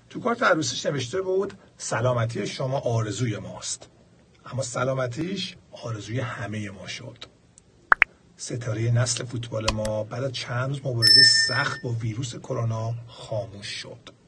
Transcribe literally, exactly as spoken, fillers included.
تو کارت عروسیش نوشته بود سلامتی شما آرزوی ماست، اما سلامتیش آرزوی همه ما شد. ستاره نسل فوتبال ما بعد از چند روز مبارزه سخت با ویروس کرونا خاموش شد.